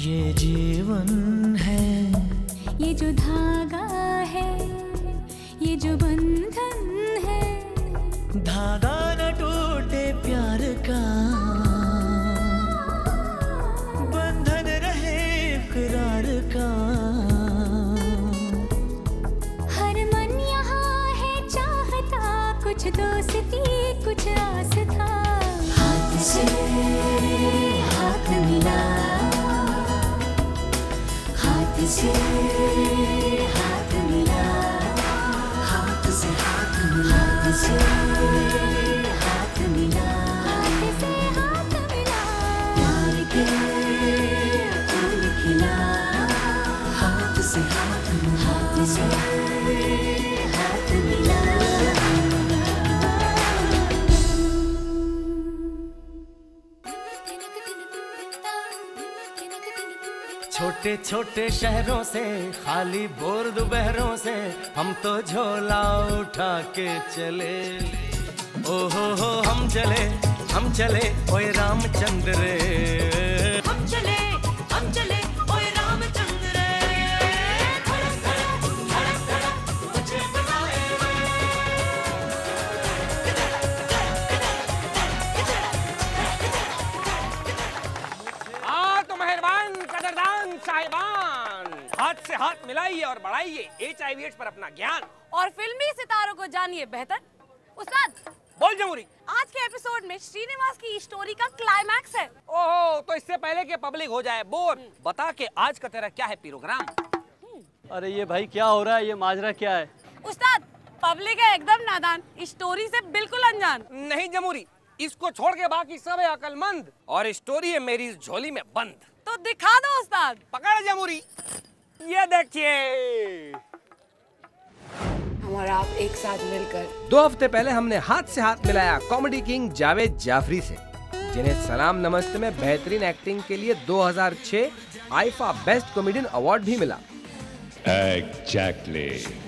ये जीवन है, ये जो धागा है, ये जो बंधन है, धागा न टूटे प्यार का, बंधन रहे इकरार का। हर मन यहाँ है चाहता, कुछ दोस्ती कुछ आस था। हाथ से हाथ मिला, हाथ से हाथ मिला, हाथ से हाथ मिला, हाथ से हाथ मिला, हाथ से हाथ मिला, प्यार के फूल खिला। हाथ से हाथ मिला, हाथ से हाथ मिला। छोटे छोटे शहरों से, खाली बोर दोपहरों से, हम तो झोला उठा के चले। ओ हो हम चले ओए रामचंद्र रे। हम चले ओए रामचंद्र रे। तो मेहरबान कदरदान साहिबान, हाथ से हाथ मिलाइए और बढ़ाइए HIV/AIDS पर अपना ज्ञान और फिल्मी सितारों को जानिए बेहतर। उस्ताद बोल जमूरी। आज के एपिसोड में श्रीनिवास की स्टोरी का क्लाइमैक्स है। ओहो, तो इससे पहले कि पब्लिक हो जाए बोर, बता के आज का तेरा क्या है प्रोग्राम? अरे ये भाई क्या हो रहा है, ये माजरा क्या है? उस्ताद पब्लिक है एकदम नादान, स्टोरी से बिल्कुल अनजान। नहीं जमूरी, इसको छोड़ के बाकी सब है अकलमंद और स्टोरी है मेरी इस झोली में बंद। तो दिखा दो उस्ताद। पकड़ जमूरी, ये देखिए। हम और आप एक साथ मिलकर 2 हफ्ते पहले हमने हाथ से हाथ मिलाया कॉमेडी किंग जावेद जाफरी से, जिन्हें सलाम नमस्ते में बेहतरीन एक्टिंग के लिए 2006 आईफा बेस्ट कॉमेडियन अवार्ड भी मिला। Exactly.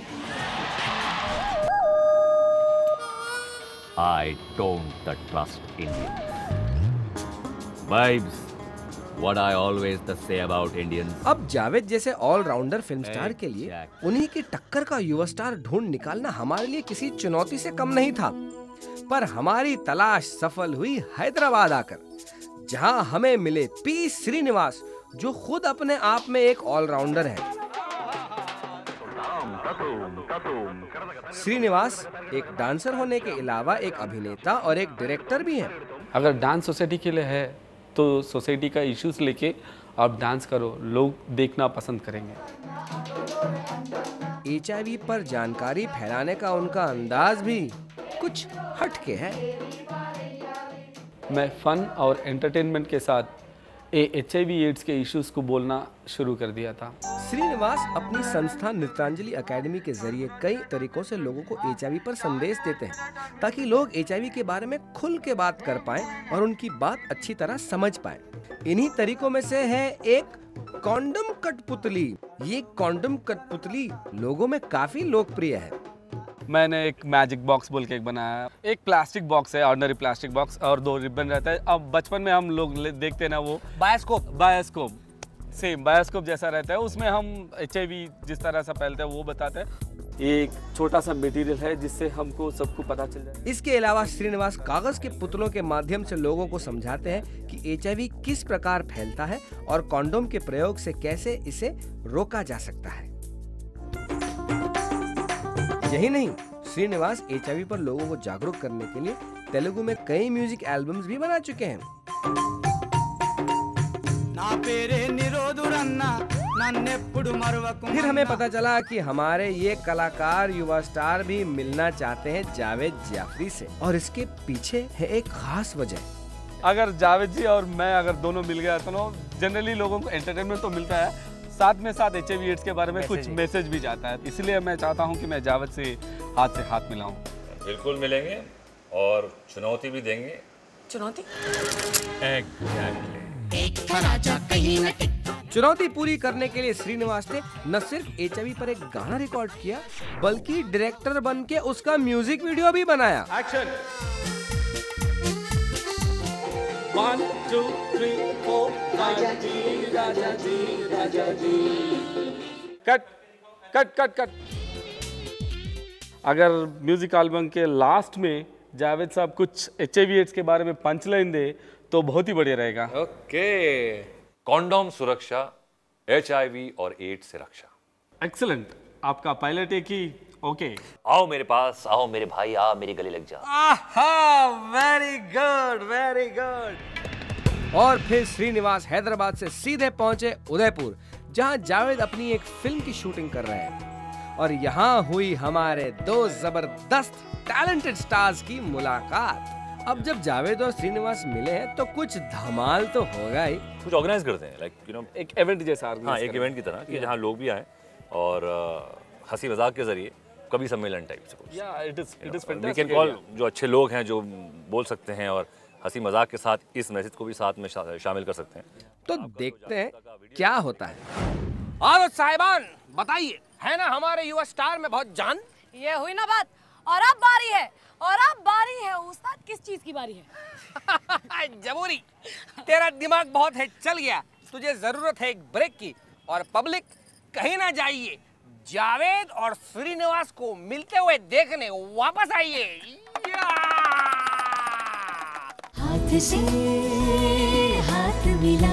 I don't trust Indians. Vibes. What I always say about Indians. अब जावेद जैसे ऑलराउंडर फिल्म स्टार के लिए उन्हीं की टक्कर का युवा स्टार ढूंढ निकालना हमारे लिए किसी चुनौती से कम नहीं था। पर हमारी तलाश सफल हुई हैदराबाद आकर, जहां हमें मिले पी श्रीनिवास, जो खुद अपने आप में एक ऑलराउंडर है। श्रीनिवास एक डांसर होने के अलावा एक अभिनेता और एक डायरेक्टर भी हैं। अगर डांस सोसाइटी के लिए है तो सोसाइटी का इश्यूज लेके आप डांस करो, लोग देखना पसंद करेंगे। HIV पर जानकारी फैलाने का उनका अंदाज भी कुछ हटके है। मैं फन और एंटरटेनमेंट के साथ HIV/AIDS के इश्यूज को बोलना शुरू कर दिया था। श्रीनिवास अपनी संस्था नृत्यांजलि एकेडमी के जरिए कई तरीकों से लोगों को HIV पर संदेश देते हैं, ताकि लोग HIV के बारे में खुल के बात कर पाएं और उनकी बात अच्छी तरह समझ पाएं। इन्हीं तरीकों में से है एक कॉन्डम कठपुतली। ये कॉन्डम कठपुतली लोगों में काफी लोकप्रिय है। मैंने एक मैजिक बॉक्स बोल के एक बनाया। एक प्लास्टिक बॉक्स है, ऑर्डिनरी प्लास्टिक बॉक्स, और 2 रिबन रहता है। अब बचपन में हम लोग देखते ना, वो बायोस्कोप सेम बायोस्कोप जैसा रहता है। उसमें हम HIV जिस तरह से फैलता है वो बताते हैं। एक छोटा सा मटेरियल है जिससे हमको सबको पता चल जाए। इसके अलावा श्रीनिवास कागज के पुतलों के माध्यम से लोगों को समझाते हैं कि HIV किस प्रकार फैलता है और कॉन्डोम के प्रयोग से कैसे इसे रोका जा सकता है। यही नहीं, श्रीनिवास HIV पर लोगों को जागरूक करने के लिए तेलुगु में कई म्यूजिक एल्बम्स भी बना चुके हैं। फिर हमें पता चला कि हमारे ये कलाकार युवा स्टार भी मिलना चाहते हैं जावेद जाफरी से, और इसके पीछे है एक खास वजह। अगर जावेद जी और मैं अगर दोनों मिल गया तो जनरली लोगों को एंटरटेनमेंट तो मिलता है, साथ में साथ HIV/AIDS के बारे में कुछ मैसेज भी जाता है। इसलिए मैं चाहता हूं कि मैं जावेद से हाथ मिलाऊं। बिल्कुल मिलेंगे और चुनौती भी देंगे। चुनौती? चुनौती पूरी करने के लिए श्रीनिवास ने न सिर्फ HIV पर एक गाना रिकॉर्ड किया, बल्कि डायरेक्टर बन के उसका म्यूजिक वीडियो भी बनाया। एक्शन। 1 2 3 4 राजा जी राजा जी राजा जी। Cut cut cut cut. अगर म्यूजिक एल्बम के लास्ट में जावेद साहब कुछ HIV एड्स के बारे में पंच लाइन दे तो बहुत ही बढ़िया रहेगा। ओके, कॉन्डोम सुरक्षा, HIV और एड्स से रक्षा। एक्सीलेंट, आपका पायलट एक ही। ओके, आओ मेरे पास, आओ मेरे भाई, आ मेरे गले लग जा। आहा, वेरी गुड वेरी गुड। और फिर श्रीनिवास हैदराबाद से सीधे पहुंचे उदयपुर, जहां जावेद अपनी एक फिल्म की शूटिंग कर रहे हैं। और यहाँ हुई हमारे दो जबरदस्त टैलेंटेड स्टार्स की मुलाकात। अब जब जावेद और श्रीनिवास मिले हैं तो कुछ धमाल तो होगा ही। कुछ ऑर्गेनाइज करते हैं, लाइक एक इवेंट जैसा। हाँ, एक इवेंट की तरह कि जहाँ लोग भी आए और हंसी मजाक के जरिए कवि सम्मेलन टाइप से कुछ। या it is we fantastic. Can call, जो अच्छे लोग हैं जो बोल सकते हैं और हंसी मजाक के साथ इस मैसेज को भी साथ में शामिल कर सकते हैं। तो देखते हैं क्या होता है। और साहिबान बताइए, है ना हमारे युवा स्टार में बहुत जान? ये हुई ना बात। और अब बारी है उस्ताद, किस चीज की बारी है? जबूरी, तेरा दिमाग बहुत है चल गया, तुझे जरूरत है एक ब्रेक की। और पब्लिक कहीं ना जाइए, जावेद और श्रीनिवास को मिलते हुए देखने वापस आइए। हाथ से हाथ मिला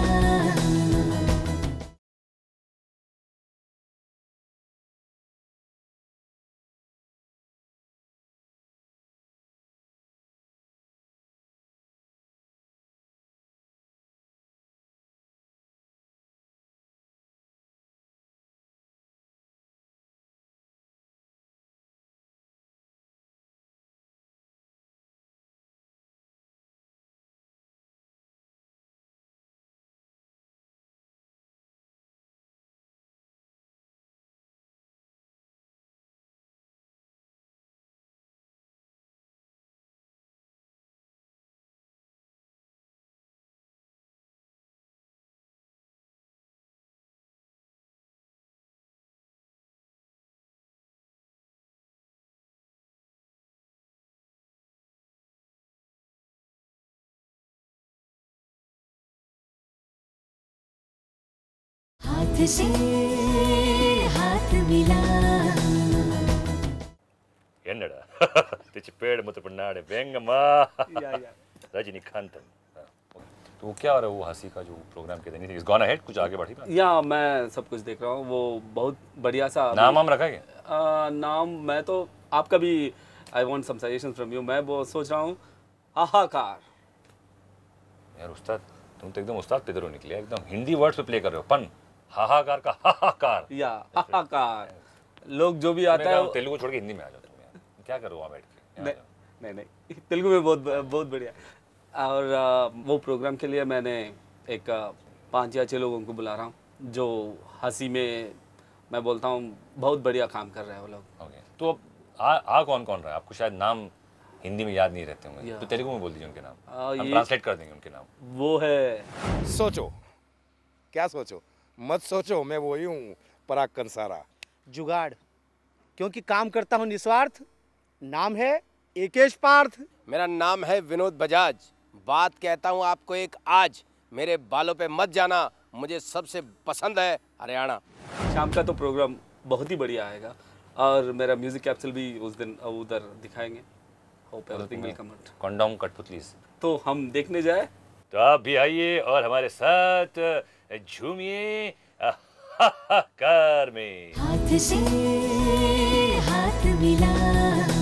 हाथ से हाथ मिला என்னடா तेरे मुझे पन्नाड़े बेंगमा रजनीकांतन। तो वो क्या हो रहा है, वो हंसी का जो प्रोग्राम के दिन इज गॉन अहेड, कुछ आगे बढ़ी बात? या मैं सब कुछ देख रहा हूँ, वो बहुत बढ़िया सा नाम रखा है? नाम मैं तो आपका भी I want some suggestions from you. मैं वो सोच रहा हूँ हाहाकार। यार उस्ताद, तुम तो एकदम उस्ताद पेदरो निकले, एकदम हिंदी वर्ड्स पे प्ले कर रहे हो। पन हाहाकार का हाहाकार, या हाहाकार। लोग जो भी आता है तेलुगु छोड़ के हिंदी में आ जाओ तुम यार, क्या करो वहाँ बैठ के? नहीं तेलुगु में बहुत बढ़िया। और वो प्रोग्राम के लिए मैंने एक 5 या 6 लोगों को बुला रहा हूँ जो हंसी में, मैं बोलता हूँ बहुत बढ़िया काम कर रहे हैं वो लोग। ओके, तो आ कौन कौन रहा है? आपको शायद नाम हिंदी में याद नहीं रहते होंगे, तो तेलुगु में बोल दीजिए उनके नाम, हम ट्रांसलेट कर देंगे उनके नाम। वो है, सोचो, क्या सोचो? मत सोचो, मैं वही हूँ, पराग कंसारा। जुगाड़, क्योंकि काम करता हूँ निस्वार्थ। नाम है एकेश पार्थ। मेरा नाम है विनोद बजाज। बात कहता हूँ आपको एक आज, मेरे बालों पे मत जाना, मुझे सबसे पसंद है हरियाणा। शाम का तो प्रोग्राम बहुत ही बढ़िया आएगा और मेरा म्यूजिक कैप्सूल भी उस दिन उधर दिखाएंगे। Hope everything will come out. Condom कठपुतलीज तो हम देखने जाए? तो आप भी आइए और हमारे साथ झूमिए हाहाकार में। हाथ से हाथ मिला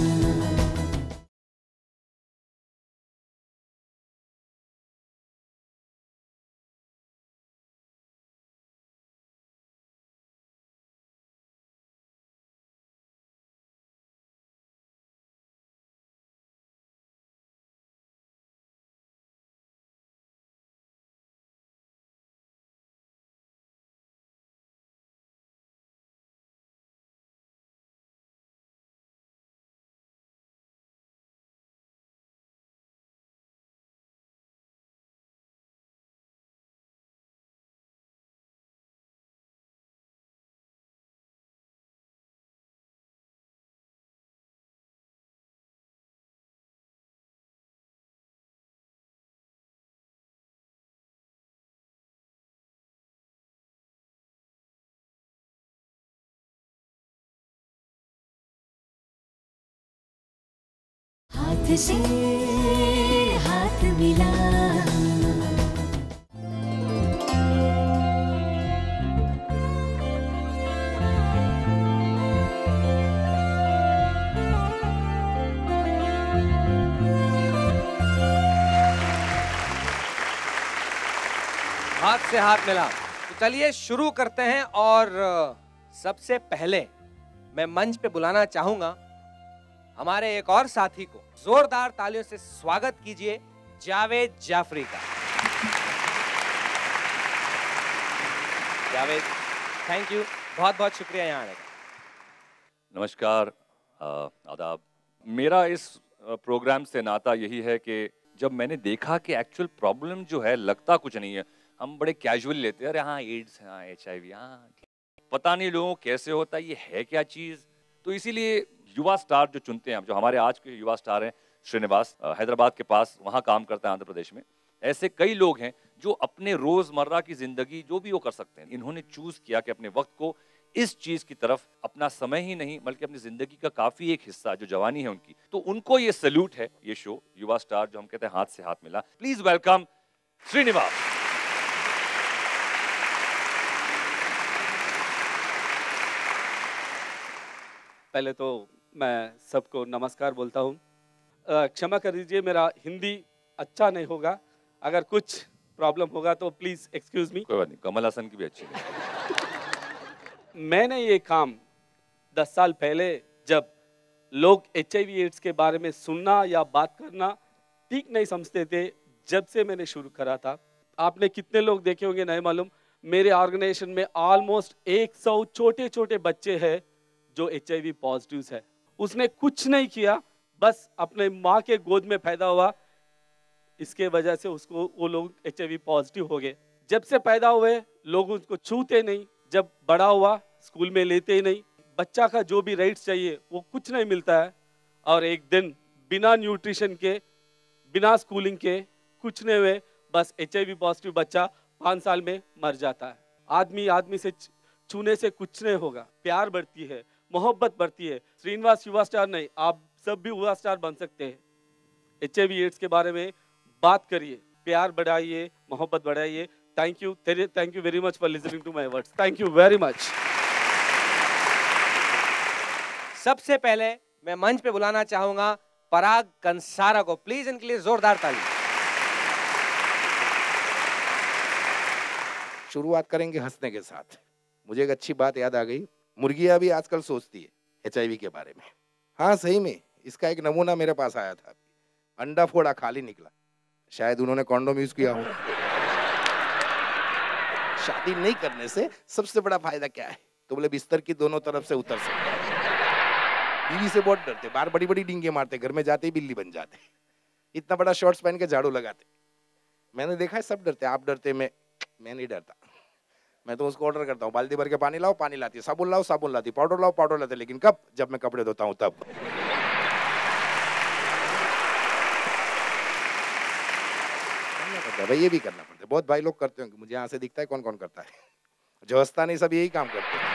हाथ से हाथ मिला हाथ से हाथ मिला। तो चलिए शुरू करते हैं और सबसे पहले मैं मंच पे बुलाना चाहूंगा हमारे एक और साथी को। जोरदार तालियों से स्वागत कीजिए जावेद जाफरी का। जावेद, थैंक यू, बहुत बहुत शुक्रिया यहाँ आने का। नमस्कार, आदाब। मेरा इस प्रोग्राम से नाता यही है कि जब मैंने देखा कि एक्चुअल प्रॉब्लम जो है लगता कुछ नहीं है, हम बड़े कैजुअल लेते हैं, अरे हाँ एड्स, हाँ HIV, हाँ पता नहीं लोगों को कैसे होता है, ये है क्या चीज़। तो इसीलिए युवा स्टार जो चुनते हैं, जो हमारे आज के युवा स्टार हैं, श्रीनिवास हैदराबाद के पास वहाँ काम करता है, आंध्र प्रदेश में। ऐसे कई लोग हैं जो अपने रोज़मर्रा की ज़िंदगी जो भी वो कर सकते हैं, इन्होंने चूज़ किया कि अपने वक्त को इस चीज़ की तरफ, अपना समय ही नहीं बल्कि अपनी ज़िंदगी का काफ़ी एक हिस्सा जो जवानी है उनकी, तो उनको ये सैल्यूट है, ये शो युवा स्टार जो हम कहते हैं हाथ से हाथ मिला। Please welcome Srinivas. पहले तो मैं सबको नमस्कार बोलता हूँ। क्षमा कर दीजिए, मेरा हिंदी अच्छा नहीं होगा, अगर कुछ प्रॉब्लम होगा तो प्लीज़ एक्सक्यूज़ मी। कोई बात नहीं, कमल हसन की भी अच्छी है। मैंने ये काम 10 साल पहले, जब लोग HIV एड्स के बारे में सुनना या बात करना ठीक नहीं समझते थे, जब से मैंने शुरू करा था। आपने कितने लोग देखे होंगे नहीं मालूम, मेरे ऑर्गेनाइजेशन में ऑलमोस्ट 100 छोटे छोटे बच्चे हैं जो HIV पॉजिटिव है। उसने कुछ नहीं किया, बस अपने माँ के गोद में पैदा हुआ, इसके वजह से उसको वो लोग HIV पॉजिटिव हो गए। जब से पैदा हुए लोग उसको छूते नहीं, जब बड़ा हुआ स्कूल में लेते ही नहीं, बच्चा का जो भी राइट्स चाहिए वो कुछ नहीं मिलता है, और एक दिन बिना न्यूट्रिशन के, बिना स्कूलिंग के, कुछ नहीं हुए, बस HIV पॉजिटिव बच्चा 5 साल में मर जाता है। आदमी आदमी से छूने से कुछ नहीं होगा, प्यार बढ़ती है, मोहब्बत बढ़ती है। श्रीनिवास युवा स्टार नहीं, आप सब भी युवा स्टार बन सकते हैं। HIV एड्स के बारे में बात करिए, प्यार बढ़ाइए, मोहब्बत बढ़ाइए। Thank you very much for listening to my words. Thank you very much. सबसे पहले मैं मंच पे बुलाना चाहूंगा पराग कंसारा को। प्लीज इनके लिए जोरदार ताली। शुरुआत करेंगे हंसने के साथ। मुझे एक अच्छी बात याद आ गई, मुर्गियां भी आजकल सोचती है HIV के बारे में। हाँ सही में, इसका एक नमूना मेरे पास आया था। अंडा फोड़ा खाली निकला, शायद उन्होंने कॉन्डोम यूज किया हो। शादी नहीं करने से सबसे बड़ा फायदा क्या है? तो बोले बिस्तर की दोनों तरफ से उतर सकते। बीवी से बहुत डरते, बाहर बड़ी बड़ी डींगे मारते, घर में जाते ही बिल्ली बन जाते। इतना बड़ा शॉर्ट्स पहन के झाड़ू लगाते। मैंने देखा है सब डरते, आप डरते, मैं नहीं डरता। मैं तो उसको ऑर्डर करता हूँ, बाल्टी भर के पानी लाओ, पानी लाती है, साबुन लाओ, साबुन लाती, पाउडर लाओ, पाउडर लाते। लेकिन कब? जब मैं कपड़े धोता हूँ तब। भाई ये भी करना पड़ता है, बहुत भाई लोग करते होंगे, मुझे यहाँ से दिखता है कौन कौन करता है। जो हंसता नहीं सब यही काम करते हैं।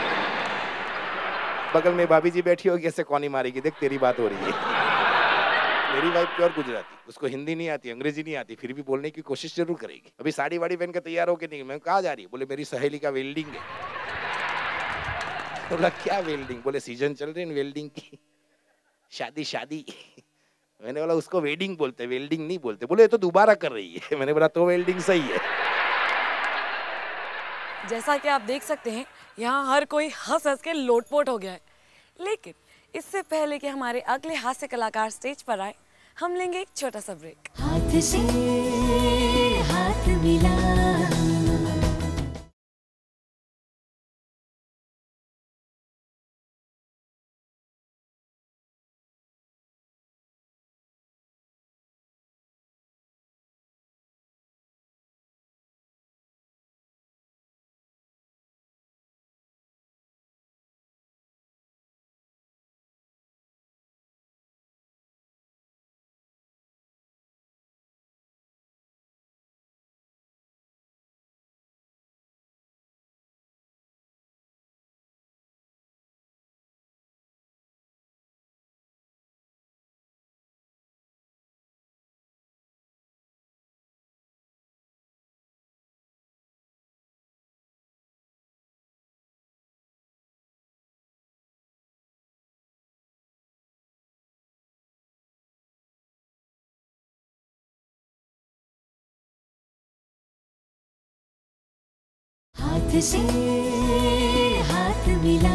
बगल में भाभी जी बैठी होगी, ऐसे कौन ही मारेगी, देख तेरी बात हो रही है। मेरी वाइफ प्योर गुजराती, उसको हिंदी नहीं आती, अंग्रेजी नहीं आती, फिर भी बोलने की कोशिश जरूर करेगी। अभी साड़ी वाड़ी पहन के तैयार होके नहीं, मैं कहाँ जा रही है? बोले मेरी सहेली का वेल्डिंग है। बोला क्या वेल्डिंग? बोले सीजन चल रही है वेल्डिंग की, शादी। मैंने बोला उसको वेडिंग बोलते, वेल्डिंग नहीं बोलते। बोले ये तो दोबारा कर रही है। मैंने बोला तो वेल्डिंग सही है। जैसा कि आप देख सकते हैं, यहाँ हर कोई हंस हंस के लोटपोट हो गया है। लेकिन इससे पहले कि हमारे अगले हास्य कलाकार स्टेज पर आए, हम लेंगे एक छोटा सा ब्रेक। हाथ से हाथ मिला हाथ से हाथ मिला।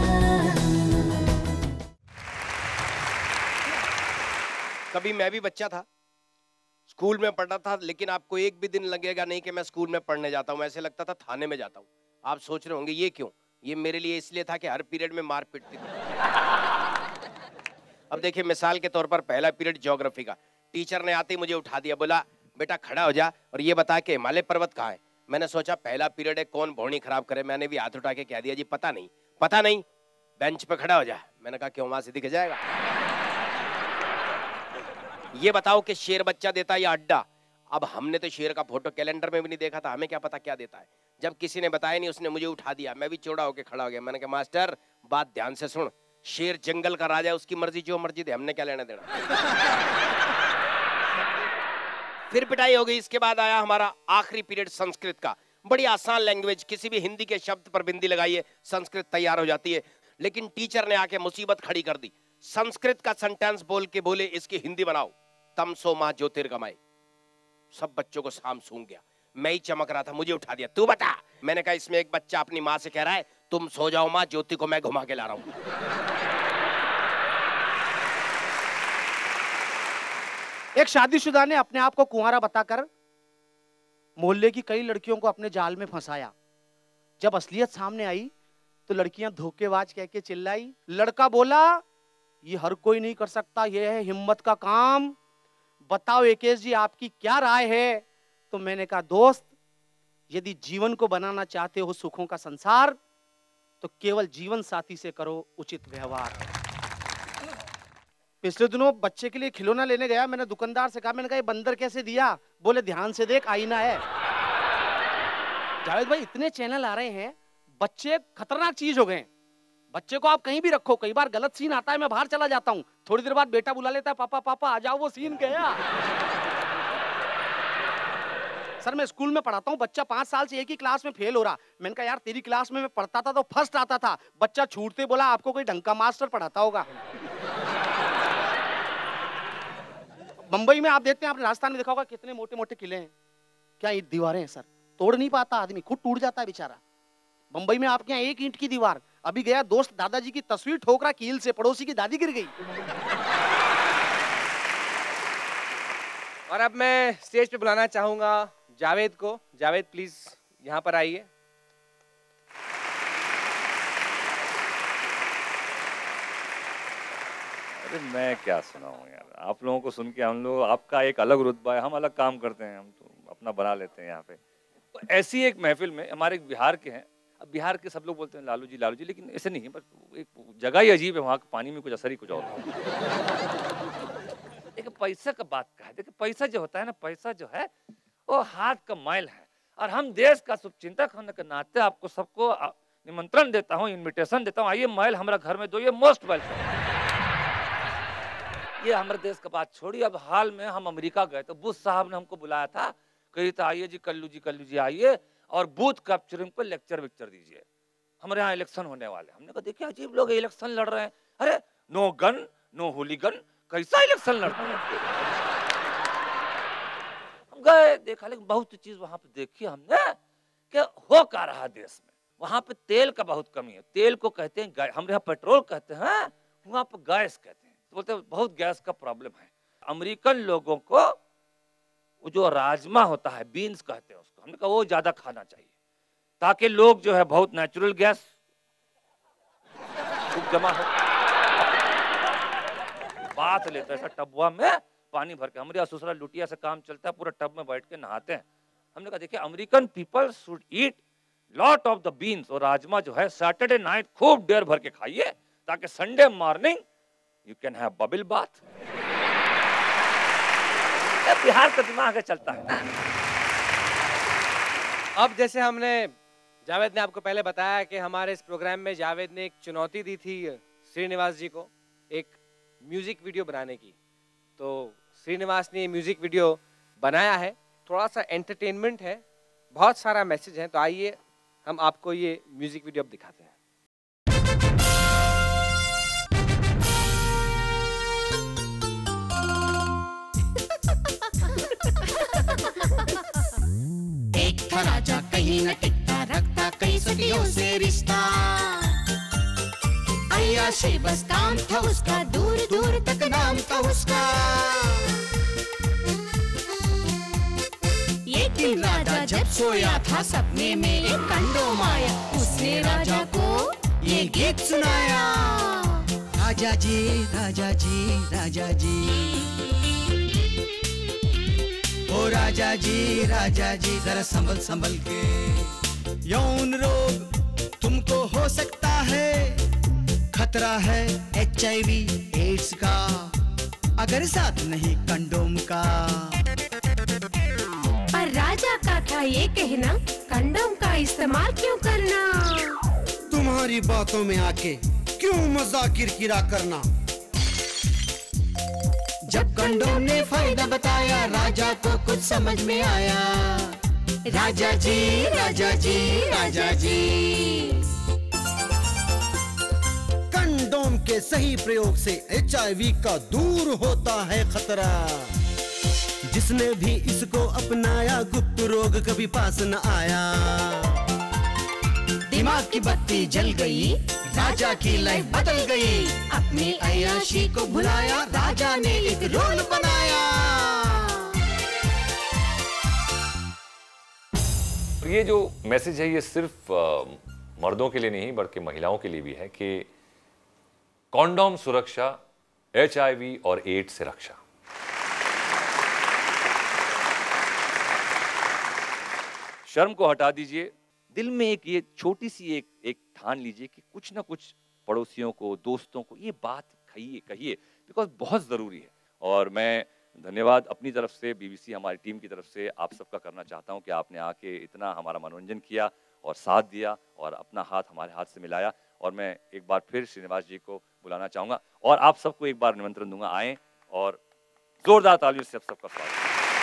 कभी मैं भी बच्चा था, स्कूल में पढ़ता था, लेकिन आपको एक भी दिन लगेगा नहीं कि मैं स्कूल में पढ़ने जाता हूँ। ऐसे लगता था थाने में जाता हूँ। आप सोच रहे होंगे ये क्यों? ये मेरे लिए इसलिए था कि हर पीरियड में मार पीटती थी। अब देखिए, मिसाल के तौर पर पहला पीरियड ज्योग्राफी का, टीचर ने आते ही मुझे उठा दिया, बोला बेटा खड़ा हो जा और ये बता के हिमालय पर्वत कहाँ है। मैंने सोचा पहला पीरियड है, कौन भौणी खराब करे। मैंने भी हाथ उठा के कह दिया जी पता नहीं। पता नहीं, बेंच पे खड़ा हो जा। मैंने कहा क्यों, वहां से दिख जाएगा। ये बताओ कि शेर बच्चा देता है या अड्डा? अब हमने तो शेर का फोटो कैलेंडर में भी नहीं देखा था, हमें क्या पता क्या देता है। जब किसी ने बताया नहीं, उसने मुझे उठा दिया, मैं भी चौड़ा होकर खड़ा हो गया। मैंने कहा मास्टर बात ध्यान से सुन, शेर जंगल का राजा है, उसकी मर्जी जो मर्जी दे, हमने क्या लेना देना। फिर पिटाई हो गई। इसके बाद आया हमारा आखिरी पीरियड संस्कृत का। बड़ी आसान लैंग्वेज, किसी भी हिंदी के शब्द पर बिंदी लगाइए, संस्कृत तैयार हो जाती है। लेकिन टीचर ने आके मुसीबत खड़ी कर दी। संस्कृत का सेंटेंस बोल के बोले इसकी हिंदी बनाओ, तमसो मां ज्योतिर्गमय। सब बच्चों को साम सूंघ गया। मैं ही चमक रहा था, मुझे उठा दिया, तू बता। मैंने कहा इसमें एक बच्चा अपनी माँ से कह रहा है तुम सो जाओ माँ, ज्योति को मैं घुमा के ला रहा हूं। एक शादीशुदा ने अपने आप को कुंवारा बताकर मोहल्ले की कई लड़कियों को अपने जाल में फंसाया। जब असलियत सामने आई तो लड़कियां धोखेबाज कह के चिल्लाई। लड़का बोला ये हर कोई नहीं कर सकता, ये है हिम्मत का काम। बताओ एकेश जी आपकी क्या राय है? तो मैंने कहा दोस्त, यदि जीवन को बनाना चाहते हो सुखों का संसार, तो केवल जीवन साथी से करो उचित व्यवहार। पिछले दिनों बच्चे के लिए खिलौना लेने गया। मैंने दुकानदार से कहा, मैंने कहा ये बंदर कैसे दिया? बोले ध्यान से देख, आईना है। जावेद भाई इतने चैनल आ रहे हैं, बच्चे खतरनाक चीज हो गए। बच्चे को आप कहीं भी रखो, कई बार गलत सीन आता है, मैं बाहर चला जाता हूँ, थोड़ी देर बाद बेटा बुला लेता है, पापा पापा आ जाओ, वो सीन गया। सर मैं स्कूल में पढ़ाता हूँ, बच्चा 5 साल से एक ही क्लास में फेल हो रहा। मैंने कहा यार तेरी क्लास में मैं पढ़ता था तो फर्स्ट आता था। बच्चा छूटते बोला आपको कोई ढंग का मास्टर पढ़ाता होगा। मुंबई में आप देखते हैं, आपने राजस्थान में देखा होगा कितने मोटे मोटे किले हैं, क्या ईंट दीवारें हैं सर, तोड़ नहीं पाता आदमी, खुद टूट जाता है बेचारा। मुंबई में आपके यहाँ एक ईंट की दीवार, अभी गया दोस्त दादाजी की तस्वीर ठोक रहा कील से, पड़ोसी की दादी गिर गई। और अब मैं स्टेज पे बुलाना चाहूंगा जावेद को। जावेद प्लीज यहाँ पर आइए। अरे मैं क्या सुनाऊं यार, आप लोगों को सुन के हम लोग, आपका एक अलग रुतबा है, हम अलग काम करते हैं, हम तो अपना बना लेते हैं यहाँ पे। तो ऐसी एक महफिल में, हमारे बिहार के हैं, अब बिहार के सब लोग बोलते हैं लालू जी, लेकिन ऐसे नहीं है, बस एक जगह ही अजीब है, वहाँ के पानी में कुछ असर ही कुछ और देखिए पैसा का बात का है। देखिए पैसा जो होता है ना, पैसा जो है वो हाथ का मैल है, और हम देश का शुभचिंतक होने के नाते आपको सबको निमंत्रण देता हूँ, इन्विटेशन देता हूँ, आइए महल हमारा घर में दो, ये मोस्ट वेलकम। ये हमारे देश का बात छोड़िए। अब हाल में हम अमेरिका गए तो बुश साहब ने हमको बुलाया था, कही था आइए जी कल्लू जी आइए और बूथ कैप्चरिंग पर लेक्चर दीजिए, हमारे यहाँ इलेक्शन होने वाले। हमने कहा देखिए अजीब लोग इलेक्शन लड़ रहे हैं, अरे नो गन नो होलीगन, कैसा इलेक्शन लड़ते हैं। हम गए, देखा, लेकिन बहुत चीज वहां पे देखी हमने कि हो क्या रहा देश में। वहां पे तेल का बहुत कमी है, तेल को कहते हैं, हमारे यहाँ पेट्रोल कहते हैं, वहां पे गैस कहते हैं, तो बोलते हैं बहुत गैस का प्रॉब्लम है। अमेरिकन लोगों को वो जो राजमा होता है, बीन्स कहते हैं उसको, हमने कहा वो ज्यादा खाना चाहिए, ताकि लोग जो है बहुत नेचुरल गैस जमा हो। बात लेते हैं टबुआ में पानी भर के, हमारे यहाँ ससुरा लुटिया से काम चलता है, पूरा टब में बैठ के नहाते हैं। हमने कहा देखिए American people should eat lot of the beans, और राजमा जो है सैटरडे नाइट खूब देर भर के खाइए, ताकि Sunday morning you can have bubble bath. Bihar का दिमाग चलता है। अब जैसे हमने, जावेद ने आपको पहले बताया कि हमारे इस प्रोग्राम में जावेद ने एक चुनौती दी थी श्रीनिवास जी को, एक म्यूजिक वीडियो बनाने की। तो श्रीनिवास ने ये म्यूजिक वीडियो बनाया है, थोड़ा सा एंटरटेनमेंट है, बहुत सारा मैसेज है। तो आइए हम आपको ये म्यूजिक वीडियो अब दिखाते हैं। एक था राजा कहीं न टिकता, रखता कई सदियों ये रिश्ता। अय्याशी बस काम था उसका, दूर दूर तक नाम था उसका। एक दिन राजा जब सोया था, सपने में एक कंडोम आया, उसने राजा को ये गीत सुनाया। राजा जी राजा जी राजा जी, ओ राजा जी जरा संभल संभल के। यौन रोग तुमको हो सकता है, खतरा है HIV एड्स का, अगर साथ नहीं कंडोम का। पर राजा का था ये कहना, कंडोम का इस्तेमाल क्यों करना। तुम्हारी बातों में आके क्यों मजाक किरकिरा करना। जब कंडोम ने फायदा बताया, राजा को कुछ समझ में आया। राजा जी राजा जी राजा जी। कंडोम के सही प्रयोग से HIV का दूर होता है खतरा। जिसने भी इसको अपनाया, गुप्त रोग कभी पास न आया। दिमाग की बत्ती जल गई, राजा की लाइफ बदल गई। अपनी अय्याशी को भुलाया, राजा ने एक रोल बनाया। ये जो मैसेज है ये सिर्फ मर्दों के लिए नहीं बल्कि महिलाओं के लिए भी है कि कॉन्डोम सुरक्षा, HIV और एड्स से रक्षा। शर्म को हटा दीजिए, दिल में एक ये छोटी सी एक ठान लीजिए कि कुछ ना कुछ पड़ोसियों को, दोस्तों को ये बात कहिए बिकॉज बहुत ज़रूरी है। और मैं धन्यवाद अपनी तरफ से, BBC हमारी टीम की तरफ से आप सबका करना चाहता हूं कि आपने आके इतना हमारा मनोरंजन किया और साथ दिया और अपना हाथ हमारे हाथ से मिलाया। और मैं एक बार फिर श्रीनिवास जी को बुलाना चाहूँगा और आप सबको एक बार निमंत्रण दूंगा, आएँ और जोरदार तालियों से आप सबका स्वागत।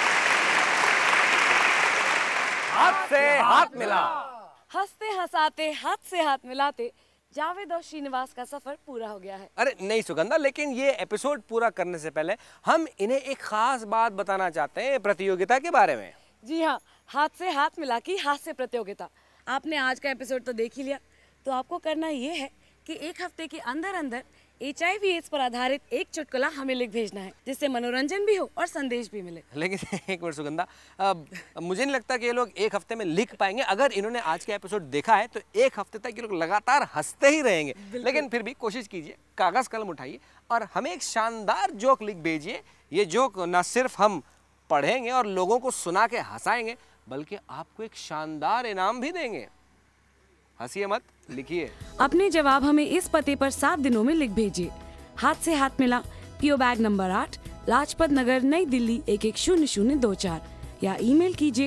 हाथ से हाथ मिला, हंसते हंसाते हाथ से हाथ मिलाते जावेद और श्रीनिवास का सफर पूरा हो गया है। अरे नहीं सुगंधा, लेकिन ये एपिसोड पूरा करने से पहले हम इन्हें एक खास बात बताना चाहते हैं प्रतियोगिता के बारे में। जी हाँ, हाथ से हाथ मिला की हास्य प्रतियोगिता। आपने आज का एपिसोड तो देख ही लिया, तो आपको करना ये है कि एक हफ्ते के अंदर अंदर HIV एड्स पर आधारित एक चुटकुला हमें लिख भेजना है, जिससे मनोरंजन भी हो और संदेश भी मिले। लेकिन एक मिनट सुगंधा, मुझे नहीं लगता कि ये लोग एक हफ्ते में लिख पाएंगे। अगर इन्होंने आज का एपिसोड देखा है तो एक हफ्ते तक ये लोग लगातार हंसते ही रहेंगे। लेकिन फिर भी कोशिश कीजिए, कागज कलम उठाइए और हमें एक शानदार जोक लिख भेजिए। ये जोक न सिर्फ हम पढ़ेंगे और लोगों को सुना के हंसाएंगे, बल्कि आपको एक शानदार इनाम भी देंगे। हंसिए मत, लिखिए। अपने जवाब हमें इस पते पर 7 दिनों में लिख भेजिए। हाथ से हाथ मिला, PO bag number 8, Lajpat Nagar, Nai Delhi 110024, या ईमेल कीजिए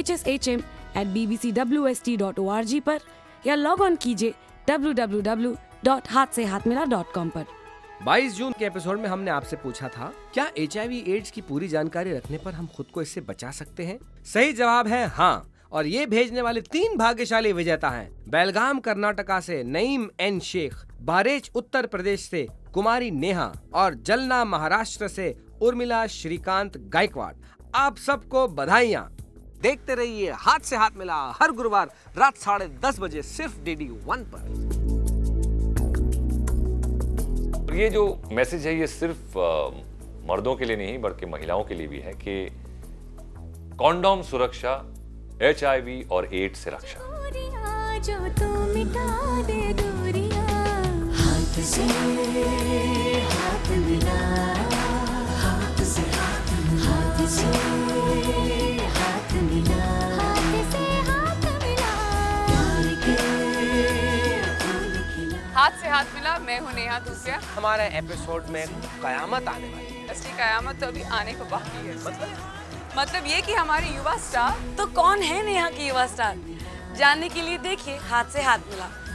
hshm@bbcwst.org पर, या लॉग ऑन कीजिए www.hathsehathmila.com पर। 22 जून के एपिसोड में हमने आपसे पूछा था, क्या HIV एड्स की पूरी जानकारी रखने पर हम खुद को इससे बचा सकते हैं? सही जवाब है हाँ, और ये भेजने वाले 3 भाग्यशाली विजेता हैं। बेलगाम कर्नाटका से नईम N शेख, बारेच उत्तर प्रदेश से कुमारी नेहा और जलना महाराष्ट्र से उर्मिला श्रीकांत गायकवाड़। आप सबको बधाइयाँ। देखते रहिए हाथ से हाथ मिला हर गुरुवार रात 10:30 बजे सिर्फ DD1 पर। ये जो मैसेज है ये सिर्फ मर्दों के लिए नहीं बल्कि महिलाओं के लिए भी है कि कॉन्डोम सुरक्षा, HIV और एड्स से रक्षा। जो तू मिटा दे दूरियां, हाथ से हाथ मिला, हाथ से हाथ मिला, हाथ से हाथ मिला, हाथ से हाथ मिला, प्यार के फूल खिला। हाथ से हाथ मिला। मैं हूँ नेहा दूसरा। हमारे एपिसोड में कयामत आने वाली है। असली कयामत तो अभी आने को बाकी है। मतलब ये कि हमारे युवा स्टार। तो कौन है नेहा की युवा स्टार? जानने के लिए देखिए हाथ से हाथ मिला।